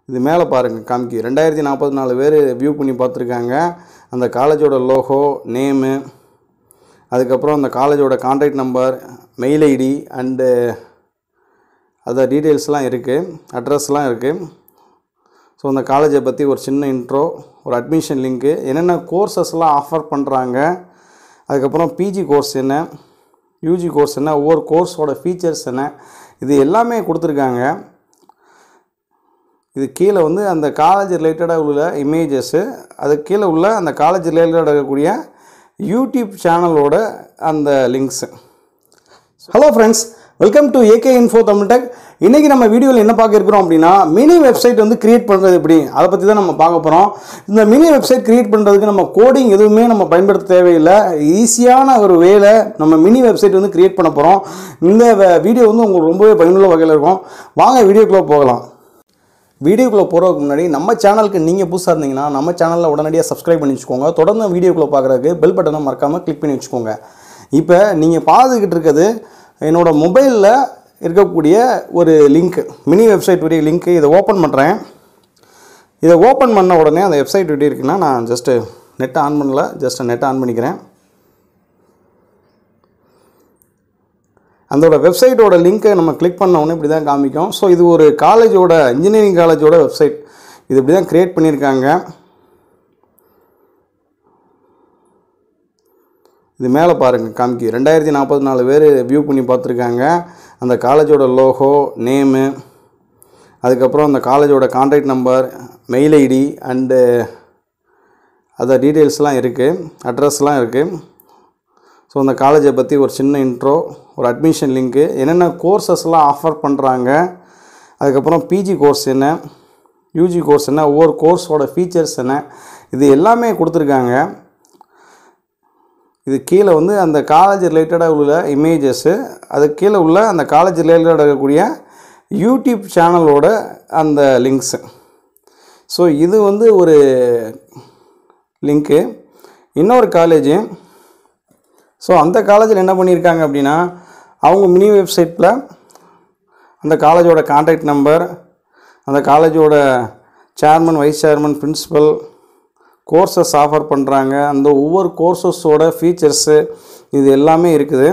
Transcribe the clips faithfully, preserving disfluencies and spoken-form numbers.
இது மேலே பாருங்கள் காமிக்கி ரெண்டாயிரத்தி நாற்பத்தி நாலு பேர் வியூ பண்ணி பார்த்துருக்காங்க. அந்த காலேஜோட லோகோ, நேமு, அதுக்கப்புறம் அந்த காலேஜோட contact number, mail ID and அதை டீட்டெயில்ஸ்லாம் இருக்குது, அட்ரஸ்லாம் இருக்குது. ஸோ அந்த காலேஜை பற்றி ஒரு சின்ன இன்ட்ரோ, ஒரு அட்மிஷன் லிங்க்கு, என்னென்ன கோர்சஸ்லாம் ஆஃபர் பண்ணுறாங்க, அதுக்கப்புறம் பிஜி கோர்ஸ் என்ன, யூஜி கோர்ஸ் என்ன, ஒவ்வொரு கோர்ஸோட ஃபீச்சர்ஸ் என்ன, இது எல்லாமே கொடுத்துருக்காங்க. இது கீழே வந்து அந்த காலேஜ் ரிலேட்டடாக உள்ள இமேஜஸ்ஸு, அது கீழே உள்ள அந்த காலேஜ் ரிலேட்டடாக இருக்கக்கூடிய யூடியூப் சேனலோட அந்த links. Hello friends, welcome to AK info Tamil tech. இன்றைக்கி நம்ம வீடியோவில் என்ன பார்க்க இருக்கிறோம் அப்படின்னா, மினி வெப்சைட் வந்து கிரியேட் பண்ணுறது எப்படி, அதை பற்றி தான் நம்ம பார்க்க போகிறோம். இந்த மினி வெப்சைட் கிரியேட் பண்ணுறதுக்கு நம்ம கோடிங் எதுவுமே நம்ம பயன்படுத்த தேவையில்லை. ஈஸியான ஒரு வேலை நம்ம மினி வெப்சைட் வந்து கிரியேட் பண்ண போகிறோம். இந்த வீடியோ வந்து உங்களுக்கு ரொம்பவே பயனுள்ள வகையில் இருக்கும். வாங்க வீடியோக்குள்ளே போகலாம். வீடியோக்குள்ளே போகிறதுக்கு முன்னாடி நம்ம சேனலுக்கு நீங்கள் புதுசாக இருந்தீங்கன்னா நம்ம சேனலில் உடனடியாக சப்ஸ்கிரைப் பண்ணி வச்சுக்கோங்க. தொடர்ந்து வீடியோக்குள்ளே பார்க்குறதுக்கு பெல் பட்டனை மறக்காமல் கிளிக் பண்ணி வச்சுக்கோங்க. இப்போ நீங்கள் பார்த்துக்கிட்டு இருக்கிறது என்னோடய மொபைலில் இருக்கக்கூடிய ஒரு லிங்க், மினி வெப்சைட் உடைய லிங்க்கு. இதை ஓப்பன் பண்ணுறேன். இதை ஓப்பன் பண்ண உடனே அந்த வெப்சைட் எப்படி இருக்குன்னா, நான் ஜஸ்ட்டு நெட்டை ஆன் பண்ணல, ஜஸ்ட்டு நெட்டை ஆன் பண்ணிக்கிறேன். அதோட வெப்சைட்டோட லிங்க்கை நம்ம கிளிக் பண்ண உடனே இப்படி தான் காமிக்கும். ஸோ இது ஒரு காலேஜோட, இன்ஜினியரிங் காலேஜோட வெப்சைட். இது இப்படி தான் க்ரியேட் பண்ணியிருக்காங்க. இது மேலே பாருங்கள் காமிக்கி ரெண்டாயிரத்தி நாற்பத்தி நாலு பேர் வியூ பண்ணி பார்த்துருக்காங்க. அந்த காலேஜோட லோகோ, நேமு, அதுக்கப்புறம் அந்த காலேஜோட contact number, mail ID and அதை டீட்டெயில்ஸ்லாம் இருக்குது, அட்ரஸ்லாம் இருக்குது. ஸோ அந்த காலேஜை பற்றி ஒரு சின்ன இன்ட்ரோ, ஒரு அட்மிஷன் லிங்க்கு, என்னென்ன கோர்சஸ்லாம் ஆஃபர் பண்ணுறாங்க, அதுக்கப்புறம் பிஜி கோர்ஸ் என்ன, யூஜி கோர்ஸ் என்ன, ஒவ்வொரு கோர்ஸோட ஃபீச்சர்ஸ் என்ன, இது எல்லாமே கொடுத்துருக்காங்க. இது கீழே வந்து அந்த காலேஜ் ரிலேட்டடாக உள்ள இமேஜஸ்ஸு, அது கீழே உள்ள அந்த காலேஜ் ரிலேட்டடாக இருக்கக்கூடிய யூடியூப் சேனலோட அந்த லிங்க்ஸு. ஸோ இது வந்து ஒரு லிங்க்கு. இன்னொரு காலேஜு, ஸோ அந்த காலேஜில் என்ன பண்ணியிருக்காங்க அப்படின்னா, அவங்க மினி வெப்சைட்டில் அந்த காலேஜோட கான்டாக்ட் நம்பர், அந்த காலேஜோட chairman, vice chairman, principal, courses offer பண்ணுறாங்க, அந்த ஒவ்வொரு கோர்சஸோட ஃபீச்சர்ஸு இது எல்லாமே இருக்குது.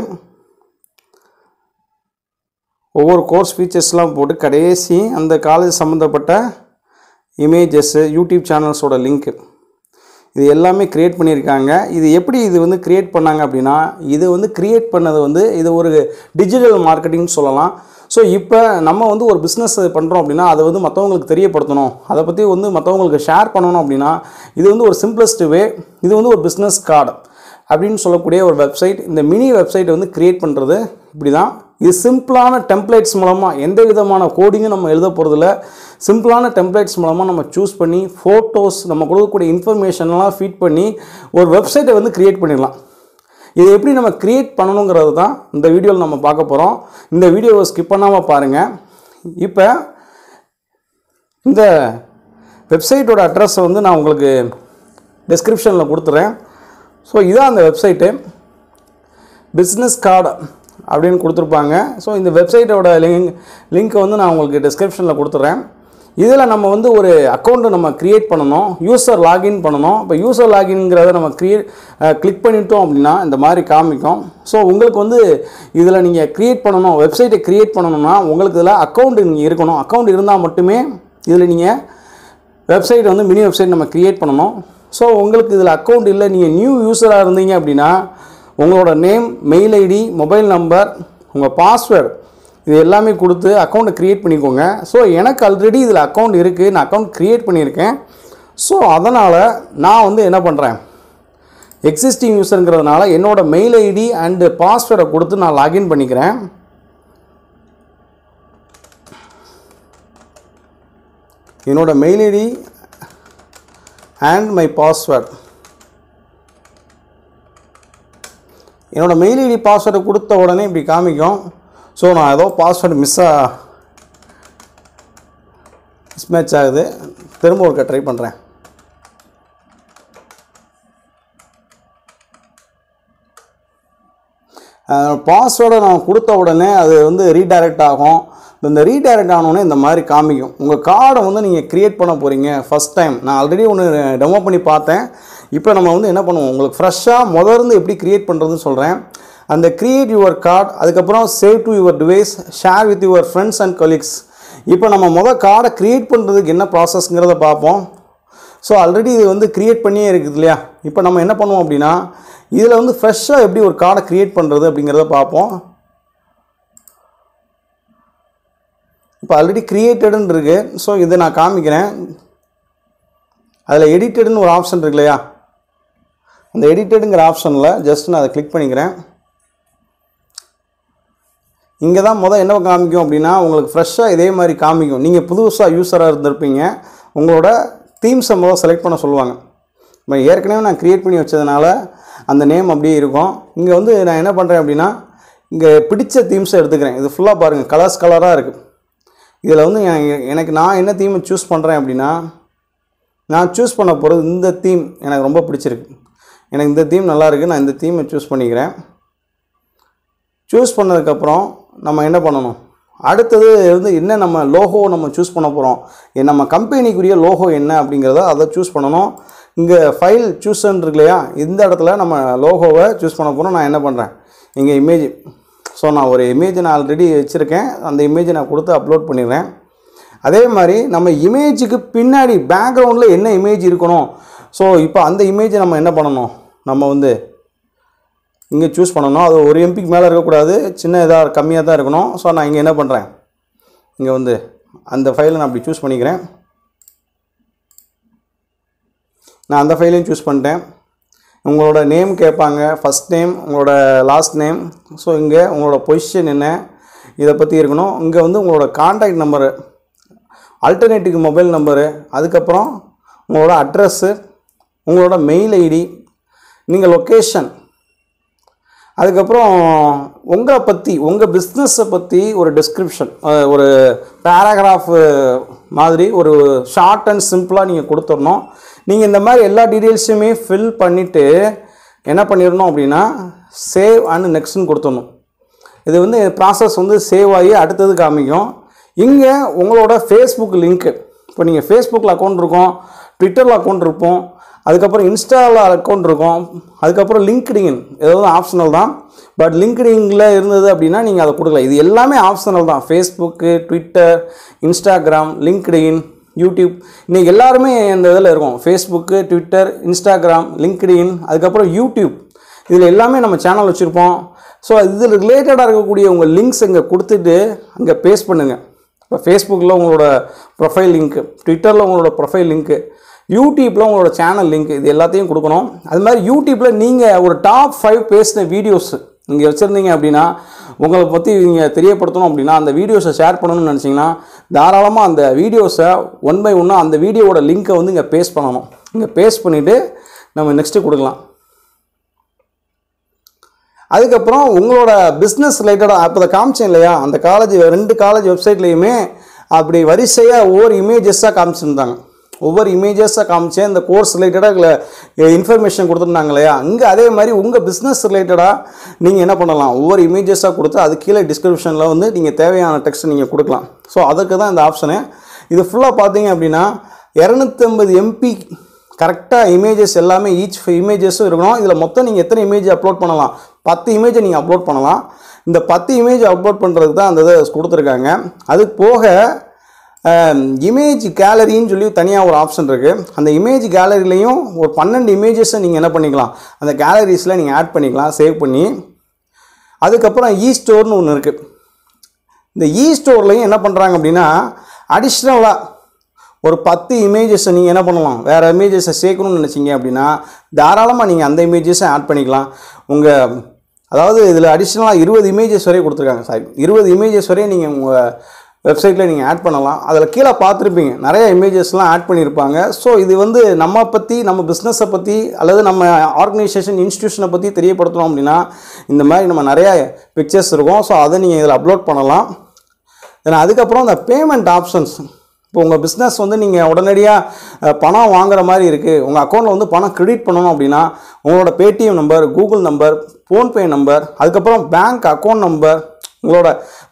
ஒவ்வொரு கோர்ஸ் ஃபீச்சர்ஸ்லாம் போட்டு கடைசி அந்த காலேஜ் சம்மந்தப்பட்ட இமேஜஸ்ஸு, யூடியூப் சேனல்ஸோட லிங்க்கு, இது எல்லாமே க்ரியேட் பண்ணியிருக்காங்க. இது எப்படி இது வந்து க்ரியேட் பண்ணாங்க அப்படின்னா, இது வந்து க்ரியேட் பண்ணது வந்து இது ஒரு டிஜிட்டல் மார்க்கெட்டிங்னு சொல்லலாம். ஸோ இப்போ நம்ம வந்து ஒரு பிஸ்னஸ் பண்ணுறோம் அப்படின்னா அதை வந்து மற்றவங்களுக்கு தெரியப்படுத்தணும், அதை பற்றி வந்து மற்றவங்களுக்கு ஷேர் பண்ணணும் அப்படின்னா இது வந்து ஒரு சிம்பிளஸ்ட் வே. இது வந்து ஒரு பிஸ்னஸ் கார்டு அப்படின்னு சொல்லக்கூடிய ஒரு வெப்சைட். இந்த மினி வெப்சைட் வந்து க்ரியேட் பண்ணுறது இப்படி தான். இது சிம்பிளான டெம்ப்ளேட்ஸ் மூலமாக, எந்த விதமான கோடிங்கும் நம்ம எழுத போகிறதில்ல, சிம்பிளான டெம்ப்ளேட்ஸ் மூலமாக நம்ம சூஸ் பண்ணி ஃபோட்டோஸ், நம்ம கொடுக்கக்கூடிய இன்ஃபர்மேஷன்லாம் ஃபீட் பண்ணி ஒரு வெப்சைட்டை வந்து க்ரியேட் பண்ணிடலாம். இது எப்படி நம்ம க்ரியேட் பண்ணணுங்கிறது தான் இந்த வீடியோவில் நம்ம பார்க்க போகிறோம். இந்த வீடியோவை ஸ்கிப் பண்ணாமல் பாருங்கள். இப்போ இந்த வெப்சைட்டோட அட்ரஸை வந்து நான் உங்களுக்கு டிஸ்கிரிப்ஷனில் கொடுத்துறேன். ஸோ இதான் அந்த வெப்சைட்டு, பிஸ்னஸ் கார்டு அப்படின்னு கொடுத்துருப்பாங்க. ஸோ இந்த வெப்சைட்டோட லிங்க் லிங்க்கை வந்து நான் உங்களுக்கு டிஸ்கிரிப்ஷனில் கொடுத்துட்றேன். இதில் நம்ம வந்து ஒரு அக்கௌண்ட்டை நம்ம க்ரியேட் பண்ணணும், யூசர் லாகின் பண்ணணும். இப்போ யூசர் லாகின்ங்கிறத நம்ம க்ரியேட் கிளிக் பண்ணிட்டோம் அப்படின்னா இந்த மாதிரி காமிக்கும். ஸோ உங்களுக்கு வந்து இதில் நீங்கள் க்ரியேட் பண்ணணும், வெப்சைட்டை க்ரியேட் பண்ணணும்னா உங்களுக்கு இதில் அக்கௌண்ட் நீங்கள் இருக்கணும். அக்கௌண்ட் இருந்தால் மட்டுமே இதில் நீங்கள் வெப்சைட் வந்து மினி வெப்சைட் நம்ம க்ரியேட் பண்ணணும். ஸோ உங்களுக்கு இதில் அக்கௌண்ட் இல்லை, நீங்கள் நியூ யூஸராக இருந்தீங்க அப்படின்னா உங்களோட name, mail ID, mobile number, உங்கள் பாஸ்வேர்டு இது எல்லாமே கொடுத்து அக்கௌண்ட்டை க்ரியேட் பண்ணிக்கோங்க. ஸோ எனக்கு ஆல்ரெடி இதில் அக்கௌண்ட் இருக்குது, நான் அக்கௌண்ட் க்ரியேட் பண்ணியிருக்கேன். ஸோ அதனால் நான் வந்து என்ன பண்ணுறேன், எக்ஸிஸ்டிங் யூஸருங்கிறதுனால என்னோடய மெயில் ஐடி அண்டு பாஸ்வேர்டை கொடுத்து நான் லாகின் பண்ணிக்கிறேன். என்னோடய mail ID and my password, என்னோடய மெயில் ஐடி பாஸ்வேர்டை கொடுத்த உடனே இப்படி காமிக்கும். ஸோ நான் ஏதோ பாஸ்வேர்டு மிஸ்ஸாக மிஸ்மேட்ச் ஆகுது, திரும்ப ஒருக்க ட்ரை பண்ணுறேன். பாஸ்வேர்டை நான் கொடுத்த உடனே அது வந்து ரீடைரக்ட் ஆகும். இந்த ரீடைரக்ட் ஆனோடனே இந்த மாதிரி காமிக்கும். உங்கள் கார்டை வந்து நீங்கள் க்ரியேட் பண்ண போகிறீங்க ஃபஸ்ட் டைம். நான் ஆல்ரெடி ஒன்று டெமோ பண்ணி பார்த்தேன். இப்போ நம்ம வந்து என்ன பண்ணுவோம், உங்களுக்கு ஃப்ரெஷ்ஷாக முதல்ல எப்படி க்ரியேட் பண்ணுறதுன்னு சொல்கிறேன். அந்த க்ரியேட் யுவர் கார்டு, அதுக்கப்புறம் save to your device, share with your friends and colleagues. இப்போ நம்ம மொதல் கார்டை க்ரியேட் பண்ணுறதுக்கு என்ன ப்ராசஸ்ங்கிறத பார்ப்போம். ஸோ ஆல்ரெடி இது வந்து க்ரியேட் பண்ணியே இருக்குது இல்லையா. இப்போ நம்ம என்ன பண்ணுவோம் அப்படின்னா, இதில் வந்து ஃப்ரெஷ்ஷாக எப்படி ஒரு கார்டை க்ரியேட் பண்ணுறது அப்படிங்கிறத பார்ப்போம். இப்போ ஆல்ரெடி க்ரியேட்டடுன்னு இருக்குது. ஸோ இதை நான் காமிக்கிறேன். அதில் எடிட்டடுன்னு ஒரு ஆப்ஷன் இருக்கு இல்லையா, அந்த எடிட்டடுங்கிற ஆப்ஷனில் ஜஸ்ட் நான் அதை கிளிக் பண்ணிக்கிறேன். இங்கே தான் முதல் என்ன காமிக்கும் அப்படின்னா, உங்களுக்கு ஃப்ரெஷ்ஷாக இதே மாதிரி காமிக்கும். நீங்கள் புதுசாக யூஸராக இருந்திருப்பீங்க, உங்களோட தீம்ஸை முதல் செலக்ட் பண்ண சொல்லுவாங்க. இப்போ ஏற்கனவே நான் க்ரியேட் பண்ணி வச்சதுனால அந்த நேம் அப்படியே இருக்கும். இங்கே வந்து நான் என்ன பண்ணுறேன் அப்படின்னா, இங்கே பிடிச்ச தீம்ஸை எடுத்துக்கிறேன். இது ஃபுல்லாக பாருங்கள், கலர்ஸ் கலராக இருக்குது. இதில் வந்து எனக்கு நான் என்ன தீமை சூஸ் பண்ணுறேன் அப்படின்னா, நான் சூஸ் பண்ண போகிறது இந்த தீம் எனக்கு ரொம்ப பிடிச்சிருக்கு. எனக்கு இந்த தீம் நல்லாயிருக்கு, நான் இந்த தீமை சூஸ் பண்ணிக்கிறேன். சூஸ் பண்ணதுக்கப்புறம் நம்ம என்ன பண்ணணும், அடுத்தது வந்து என்ன நம்ம லோகோ நம்ம சூஸ் பண்ண போகிறோம், நம்ம கம்பெனிக்குரிய லோகோ என்ன அப்படிங்கிறத அதை சூஸ் பண்ணணும். இங்கே ஃபைல் சூஸ்ன்னு இருக்கு இல்லையா, இந்த இடத்துல நம்ம லோகோவை சூஸ் பண்ண போகிறோம். நான் என்ன பண்ணுறேன், இங்கே இமேஜ். ஸோ நான் ஒரு இமேஜ் நான் ஆல்ரெடி வச்சுருக்கேன், அந்த இமேஜை நான் கொடுத்து அப்லோட் பண்ணிடுறேன். அதே மாதிரி நம்ம இமேஜுக்கு பின்னாடி பேக்ரவுண்டில் என்ன இமேஜ் இருக்கணும். ஸோ இப்போ அந்த இமேஜை நம்ம என்ன பண்ணணும், நம்ம வந்து இங்கே சூஸ் பண்ணணும். அது ஒரு எம்பிக்கு மேலே இருக்கக்கூடாது, சின்ன இதாக கம்மியாக தான் இருக்கணும். ஸோ நான் இங்கே என்ன பண்ணுறேன், இங்கே வந்து அந்த ஃபைலை நான் அப்படி சூஸ் பண்ணிக்கிறேன். நான் அந்த ஃபைலையும் சூஸ் பண்ணிட்டேன். உங்களோட நேம் கேட்பாங்க, ஃபஸ்ட் நேம், உங்களோட லாஸ்ட் நேம். ஸோ இங்கே உங்களோட பொசிஷன் என்ன இதை பற்றி இருக்கணும். இங்கே வந்து உங்களோட contact number, alternative mobile number, அதுக்கப்புறம் உங்களோட அட்ரஸ்ஸு, உங்களோட மெயில் ஐடி, நீங்கள் லொக்கேஷன், அதுக்கப்புறம் உங்களை பற்றி உங்கள் பிஸ்னஸை பற்றி ஒரு டிஸ்கிரிப்ஷன், ஒரு பேராகிராஃபு மாதிரி ஒரு ஷார்ட் அண்ட் சிம்பிளாக நீங்கள் கொடுத்துடணும். நீங்கள் இந்த மாதிரி எல்லா டீட்டெயில்ஸுமே ஃபில் பண்ணிவிட்டு என்ன பண்ணிடணும் அப்படின்னா, சேவ் அண்ட் நெக்ஸ்ட்னு கொடுத்துடணும். இது வந்து ப்ராசஸ் வந்து சேவ் ஆகி அடுத்தது காமிக்கும். இங்கே உங்களோட ஃபேஸ்புக் லிங்க்கு, இப்போ நீங்கள் ஃபேஸ்புக்கில் அக்கௌண்ட் இருக்கும், ட்விட்டரில் அக்கௌண்ட் இருப்போம், அதுக்கப்புறம் இன்ஸ்டாவில் அக்கௌண்ட் இருக்கும், அதுக்கப்புறம் லிங்க்டின் ஏதாவது ஆப்ஷனல் தான். பட் லிங்க்டின்ல இருந்தது அப்படின்னா நீங்கள் அதை கொடுக்கலாம். இது எல்லாமே ஆப்ஷனல் தான். Facebook, Twitter, Instagram, LinkedIn, YouTube, இன்றைக்கி எல்லாருமே இந்த இதில் இருக்கும். ஃபேஸ்புக்கு, ட்விட்டர், இன்ஸ்டாகிராம், லிங்க்டின், அதுக்கப்புறம் யூடியூப், இதில் எல்லாமே நம்ம சேனல் வச்சுருப்போம். ஸோ இதில் ரிலேட்டடாக இருக்கக்கூடிய உங்கள் லிங்க்ஸ் இங்கே கொடுத்துட்டு அங்கே பேஸ்ட் பண்ணுங்கள். இப்போ ஃபேஸ்புக்கில் உங்களோட ப்ரொஃபைல் லிங்க்கு, ட்விட்டரில் உங்களோட ப்ரொஃபைல் லிங்க்கு, யூடியூப்பில் உங்களோட சேனல் லிங்க், இது எல்லாத்தையும் கொடுக்கணும். அது மாதிரி யூடியூப்பில் நீங்கள் ஒரு டாப் ஃபைவ் பேசின வீடியோஸ் நீங்கள் வச்சுருந்தீங்க அப்படின்னா, உங்களை பற்றி நீங்கள் தெரியப்படுத்தணும் அப்படின்னா, அந்த வீடியோஸை ஷேர் பண்ணணும்னு நினச்சிங்கன்னா தாராளமாக அந்த வீடியோஸை ஒன் பை ஒன்னாக அந்த வீடியோவோட லிங்க்கை வந்து இங்கே பேஸ்ட் பண்ணணும். இங்கே பேஸ்ட் பண்ணிவிட்டு நம்ம நெக்ஸ்ட்டு கொடுக்கலாம். அதுக்கப்புறம் உங்களோட பிஸ்னஸ் ரிலேட்டடாக அப்போ அதை காமிச்சேன் இல்லையா, அந்த காலேஜ் ரெண்டு காலேஜ் வெப்சைட்லேயுமே அப்படி வரிசையாக ஒவ்வொரு இமேஜஸாக காமிச்சிருந்தாங்க. ஒவ்வொரு இமேஜஸாக காமிச்சேன். இந்த கோர்ஸ் ரிலேட்டடாக இன்ஃபர்மேஷன் கொடுத்துருந்தாங்க இல்லையா, இங்கே அதே மாதிரி உங்கள் பிஸ்னஸ் ரிலேட்டடாக நீங்கள் என்ன பண்ணலாம், ஒவ்வொரு இமேஜஸாக கொடுத்து அது கீழே டிஸ்கிரிப்ஷனில் வந்து நீங்கள் தேவையான டெக்ஸ்ட் நீங்கள் கொடுக்கலாம். ஸோ அதுக்கு தான் இந்த ஆப்ஷனு. இது ஃபுல்லாக பார்த்தீங்க அப்படின்னா இரநூத்தி ஐம்பது எம்பி கரெக்டாக இமேஜஸ் எல்லாமே ஈச் இமேஜஸும் இருக்கணும். இதில் மொத்தம் நீங்கள் எத்தனை இமேஜ் அப்லோட் பண்ணலாம், பத்து இமேஜை நீங்கள் அப்லோட் பண்ணலாம். இந்த பத்து இமேஜ் அப்லோட் பண்ணுறதுக்கு தான் அந்த இதை கொடுத்துருக்காங்க. அது போக இமேஜ் கேலரின்னு சொல்லி தனியாக ஒரு ஆப்ஷன் இருக்குது. அந்த இமேஜ் கேலரிலையும் ஒரு பன்னெண்டு இமேஜஸை நீங்கள் என்ன பண்ணிக்கலாம், அந்த கேலரிஸில் நீங்கள் ஆட் பண்ணிக்கலாம் சேவ் பண்ணி. அதுக்கப்புறம் இ ஸ்டோர்னு ஒன்று இருக்குது. இந்த இ ஸ்டோர்லையும் என்ன பண்ணுறாங்க அப்படின்னா, அடிஷ்னலாக ஒரு பத்து இமேஜஸை நீங்கள் என்ன பண்ணலாம், வேறு இமேஜஸை சேர்க்கணும்னு நினச்சிங்க அப்படின்னா தாராளமாக நீங்கள் அந்த இமேஜஸை ஆட் பண்ணிக்கலாம். உங்கள் அதாவது இதில் அடிஷ்னலாக இருபது இமேஜஸ் வரையும் கொடுத்துருக்காங்க. சாரி, இருபது இமேஜஸ் வரையும் நீங்கள் உங்கள் வெப்சைட்டில் நீங்கள் ஆட் பண்ணலாம். அதில் கீழே பார்த்துருப்பீங்க நிறைய இமேஜஸ்லாம் ஆட் பண்ணியிருப்பாங்க. ஸோ இது வந்து நம்ம பற்றி, நம்ம பிஸ்னஸை பற்றி அல்லது நம்ம ஆர்கனைசேஷன் இன்ஸ்டியூஷனை பற்றி தெரியப்படுத்தணும் அப்படின்னா இந்த மாதிரி நம்ம நிறையா பிக்சர்ஸ் இருக்கும். ஸோ அதை நீங்கள் இதில் அப்லோட் பண்ணலாம். ஏன்னா அதுக்கப்புறம் இந்த பேமெண்ட் ஆப்ஷன்ஸ், இப்போ உங்கள் பிஸ்னஸ் வந்து நீங்கள் உடனடியாக பணம் வாங்குற மாதிரி இருக்குது, உங்கள் அக்கௌண்ட்டில் வந்து பணம் கிரெடிட் பண்ணணும் அப்படின்னா உங்களோட Paytm number, Google number, PhonePe number, அதுக்கப்புறம் பேங்க் அக்கௌண்ட் நம்பர், உங்களோட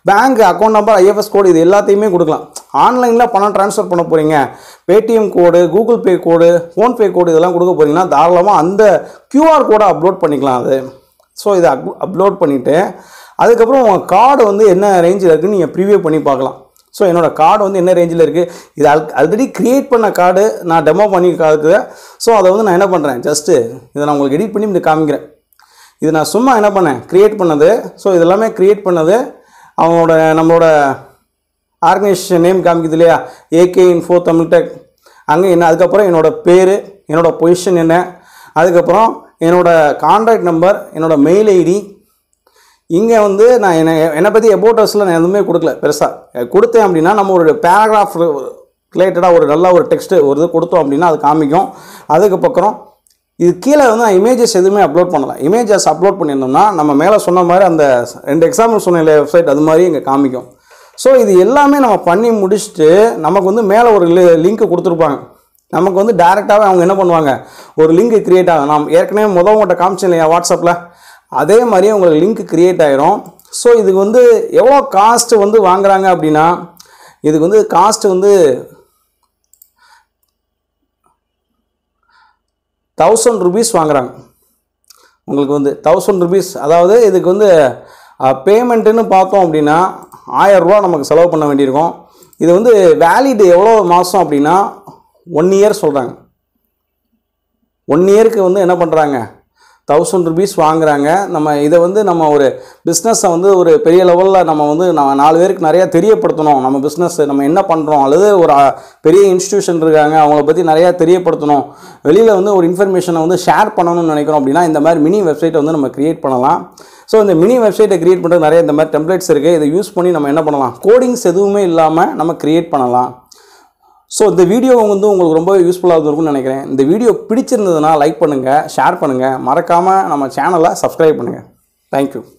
bank account number, IFS code இது எல்லாத்தையுமே கொடுக்கலாம். ஆன்லைனில் பணம் ட்ரான்ஸ்ஃபர் பண்ண போகிறீங்க, Paytm code, Google Pay code, PhonePe code இதெல்லாம் கொடுக்க போகிறீங்கன்னா தாராளமாக அந்த கியூஆர் கோடை அப்லோட் பண்ணிக்கலாம். அது ஸோ இதை அப் அப்லோட் பண்ணிவிட்டு அதுக்கப்புறம் உங்கள் கார்டு வந்து என்ன ரேஞ்சில் இருக்குதுன்னு நீங்கள் ப்ரிவியூ பண்ணி பார்க்கலாம். ஸோ என்னோடய கார்டு வந்து என்ன ரேஞ்சில் இருக்குது, இது அல் ஆல்ரெடி க்ரியேட் பண்ண கார்டு நான் டெமோ பண்ணி காக்குது. ஸோ அதை வந்து நான் என்ன பண்ணுறேன், ஜஸ்ட்டு இதை நான் உங்களுக்கு எடிட் பண்ணி இப்படி காமிக்கிறேன். இது நான் சும்மா என்ன பண்ணேன், க்ரியேட் பண்ணது. ஸோ இதெல்லாமே க்ரியேட் பண்ணது அவங்களோட நம்மளோட ஆர்கனைசேஷன் நேம் காமிக்குது இல்லையா, ஏகே இன்ஃபோ தமிழ் டெக். அங்கே என்ன அதுக்கப்புறம் என்னோடய பேர், என்னோடய பொசிஷன் என்ன, அதுக்கப்புறம் என்னோடய கான்டாக்ட் நம்பர், என்னோடய மெயில் ஐடி. இங்கே வந்து நான் என்ன என்னை பற்றி எபோட்டஸில் நான் எதுவுமே கொடுக்கல. பெருசாக கொடுத்தேன் அப்படின்னா நம்ம ஒரு பேராகிராஃப் ரிலேட்டடாக ஒரு நல்ல ஒரு டெக்ஸ்ட்டு ஒரு இது கொடுத்தோம் அப்படின்னா அது காமிக்கும். அதுக்கப்புறம் இது கீழே வந்து நான் இமேஜஸ் எதுவுமே அப்லோட் பண்ணலாம். இமேஜஸ் அப்லோட் பண்ணியிருந்தோம்னா நம்ம மேலே சொன்ன மாதிரி அந்த ரெண்டு எக்ஸாம்பிள் சொன்ன வெப்சைட் அது மாதிரி இங்கே காமிக்கும். ஸோ இது எல்லாமே நம்ம பண்ணி முடிச்சுட்டு நமக்கு வந்து மேலே ஒரு லிங்க் கொடுத்துருப்பாங்க. நமக்கு வந்து டேரெக்டாகவே அவங்க என்ன பண்ணுவாங்க, ஒரு லிங்க் க்ரியேட் ஆகும். நான் ஏற்கனவே முதல் உங்கள்கிட்ட காமிச்சேன் இல்லையா வாட்ஸ்அப்பில், அதே மாதிரியே உங்களுக்கு லிங்க் க்ரியேட் ஆகிரும். ஸோ இதுக்கு வந்து எவ்வளோ காஸ்ட்டு வந்து வாங்குறாங்க அப்படின்னா, இதுக்கு வந்து காஸ்ட்டு வந்து தௌசண்ட் ருபீஸ் வாங்குறாங்க. உங்களுக்கு வந்து தௌசண்ட் ருபீஸ், அதாவது இதுக்கு வந்து பேமெண்ட்டுன்னு பார்த்தோம் அப்படின்னா ஆயிரரூவா நமக்கு செலவு பண்ண வேண்டியிருக்கும். இது வந்து வேலிட் எவ்வளோ மாதம் அப்படின்னா ஒன் இயர் சொல்கிறாங்க. ஒன் இயருக்கு வந்து என்ன பண்ணுறாங்க, தௌசண்ட் ருபீஸ் வாங்குறாங்க. நம்ம இதை வந்து நம்ம ஒரு பிஸ்னஸை வந்து ஒரு பெரிய லெவலில் நம்ம வந்து நம்ம நாலு பேருக்கு நிறையா தெரியப்படுத்தணும். நம்ம பிஸ்னஸ் நம்ம என்ன பண்ணுறோம், அல்லது ஒரு பெரிய இன்ஸ்டியூஷன் இருக்காங்க அவங்கள பற்றி நிறையா தெரியப்படுத்தணும், வெளியில் வந்து ஒரு இன்ஃபர்மேஷனை வந்து ஷேர் பண்ணணும்னு நினைக்கிறோம் அப்படின்னா இந்த மாதிரி மினி வெப்சைட்டை வந்து நம்ம க்ரியேட் பண்ணலாம். ஸோ இந்த மினி வெப்சைட்டை க்ரியேட் பண்ணுறது நிறைய இந்த மாதிரி டெம்ப்ளேட்ஸ் இருக்குது. இதை யூஸ் பண்ணி நம்ம என்ன பண்ணலாம், கோடிங்ஸ் எதுவுமே இல்லாமல் நம்ம க்ரியேட் பண்ணலாம். ஸோ இந்த வீடியோ வந்து உங்களுக்கு ரொம்ப யூஸ்ஃபுல்லாக இருக்கும்னு நினைக்கிறேன். இந்த வீடியோ பிடிச்சிருந்ததுன்னா லைக் பண்ணுங்கள், ஷேர் பண்ணுங்கள், மறக்காமல் நம்ம சேனலை சப்ஸ்கிரைப் பண்ணுங்கள். தேங்க்யூ.